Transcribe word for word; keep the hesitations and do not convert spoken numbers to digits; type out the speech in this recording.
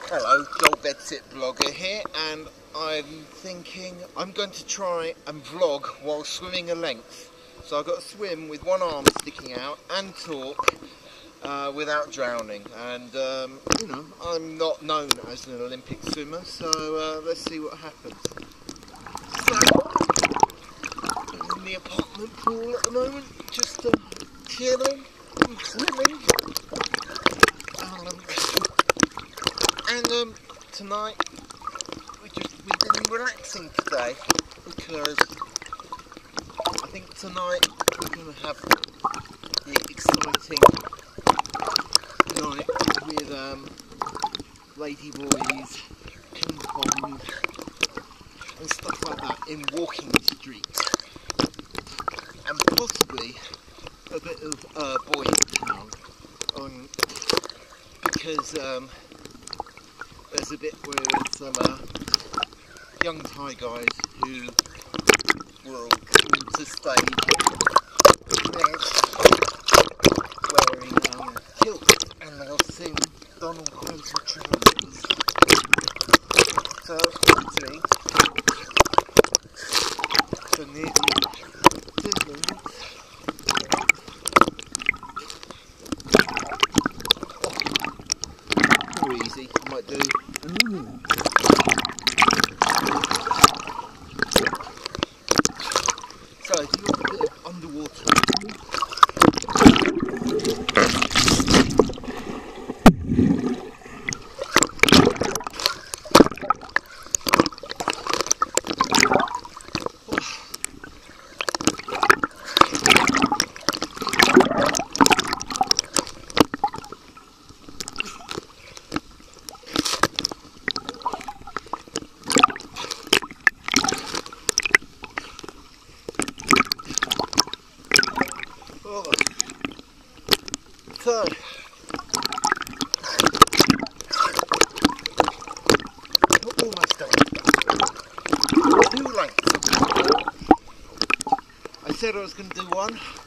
Hello, Joel Bedsit Vlogger here, and I'm thinking I'm going to try and vlog while swimming a length. So I've got to swim with one arm sticking out and talk uh, without drowning. And um, you know, I'm not known as an Olympic swimmer, so uh, let's see what happens. So I'm in the apartment pool at the moment, just um, chilling and swimming. Um, And um, tonight we just we've been relaxing today because I think tonight we're going to have the exciting night with um, lady boys, ping pong and stuff like that in walking streets, and possibly a bit of uh, boy town on because. Um, There's a bit where there's some uh, young Thai guys who will come to stage wearing um, kilts, and they'll sing Donald Quentin Trembles. So hopefully for nearly two minutes easy, I might do. Mm. So, do you want a bit of underwater? So, almost done. Two lengths. I said I was going to do one.